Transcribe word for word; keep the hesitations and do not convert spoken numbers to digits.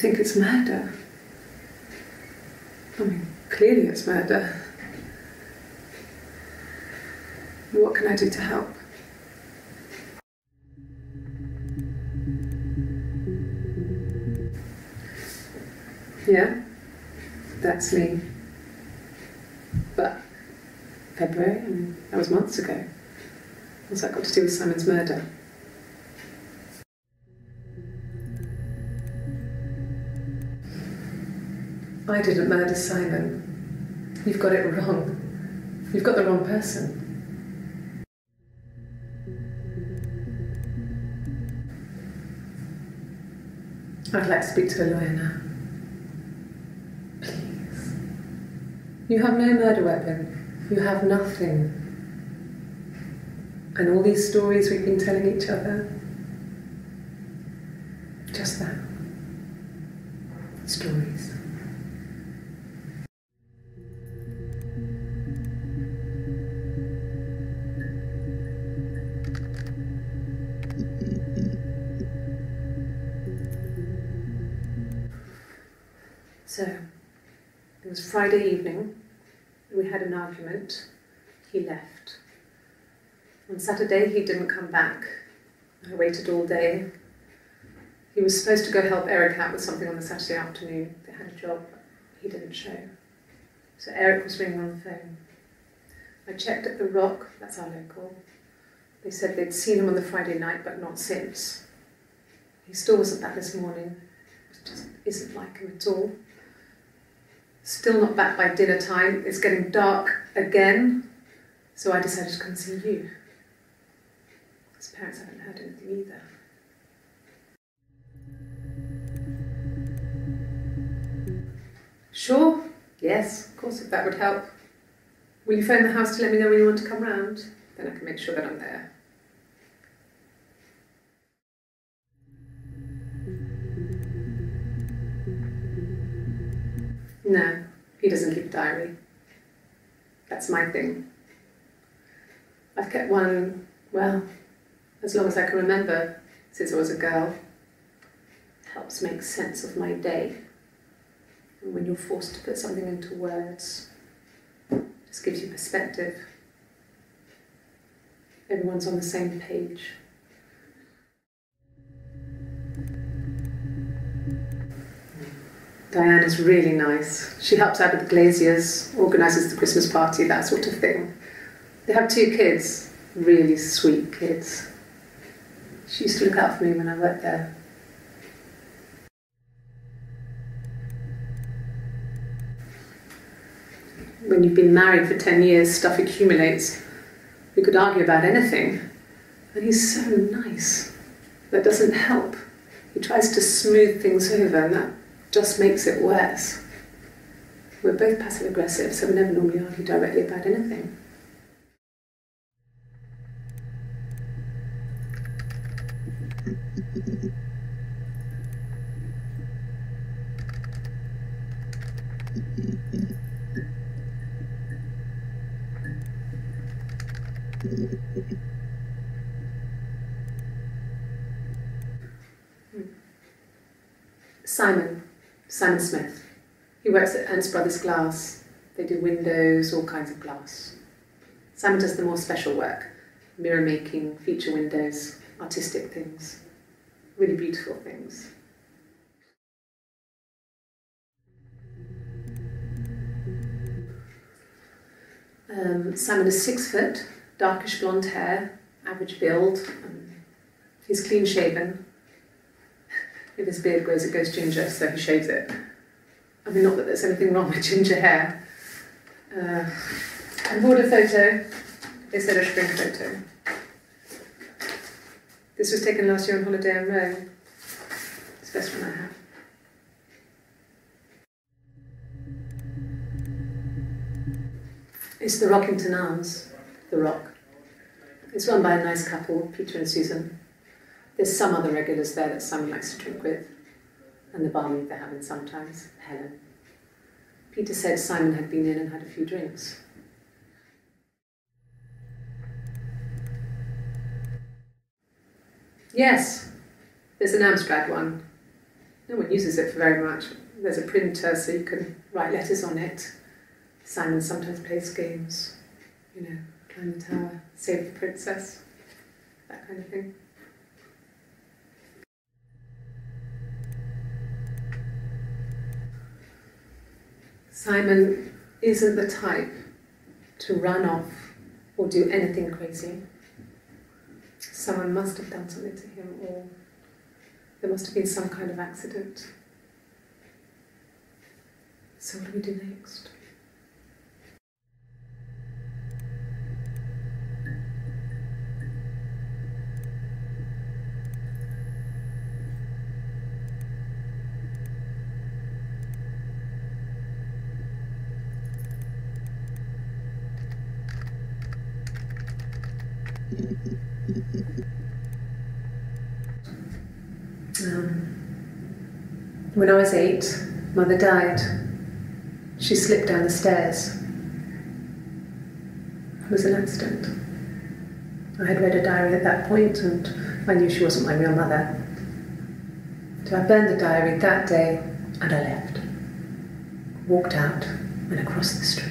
think it's murder. I mean, clearly it's murder. What can I do to help? Yeah, that's me. But February, I mean, that was months ago. What's that got to do with Simon's murder? I didn't murder Simon. You've got it wrong. You've got the wrong person. I'd like to speak to a lawyer now. Please. You have no murder weapon. You have nothing. And all these stories we've been telling each other, just that. Stories. So, it was Friday evening, we had an argument, he left. On Saturday he didn't come back, I waited all day. He was supposed to go help Eric out with something on the Saturday afternoon, they had a job, he didn't show. So Eric was ringing on the phone. I checked at the Rock, that's our local. They said they'd seen him on the Friday night but not since. He still wasn't back this morning, it just isn't like him at all. Still not back by dinner time. It's getting dark again, so I decided to come and see you. His parents haven't heard anything either. Sure, yes, of course, if that would help. Will you phone the house to let me know when you want to come round? Then I can make sure that I'm there. No, he doesn't keep a diary. That's my thing. I've kept one, well, as long as I can remember, since I was a girl. It helps make sense of my day. And when you're forced to put something into words, it just gives you perspective. Everyone's on the same page. Diana's really nice. She helps out with the glaziers, organises the Christmas party, that sort of thing. They have two kids, really sweet kids. She used to look out for me when I worked there. When you've been married for ten years, stuff accumulates. You could argue about anything. And he's so nice. That doesn't help. He tries to smooth things over, and that just makes it worse. We're both passive-aggressive, so we never normally argue directly about anything. Simon. Simon Smith. He works at Ernst Brothers Glass. They do windows, all kinds of glass. Simon does the more special work. Mirror making, feature windows, artistic things. Really beautiful things. Um, Simon is six foot, darkish blonde hair, average build. Um, he's clean shaven. If his beard grows, it goes ginger, so he shaves it. I mean, not that there's anything wrong with ginger hair. Uh, I bought a photo. They said a spring photo. This was taken last year on holiday in Rome. It's the best one I have. It's the Rockington Arms, the Rock. It's run by a nice couple, Peter and Susan. There's some other regulars there that Simon likes to drink with, and the barmaid they're having sometimes, Helen. Peter said Simon had been in and had a few drinks. Yes, there's an Amstrad one. No one uses it for very much. There's a printer so you can write letters on it. Simon sometimes plays games, you know, climb the tower, save the princess, that kind of thing. Simon isn't the type to run off or do anything crazy. Someone must have done something to him, or there must have been some kind of accident. So what do we do next? Um, when I was eight, Mother died. She slipped down the stairs. It was an accident. I had read a diary at that point and I knew she wasn't my real mother. So I burned the diary that day and I left. Walked out and across the street.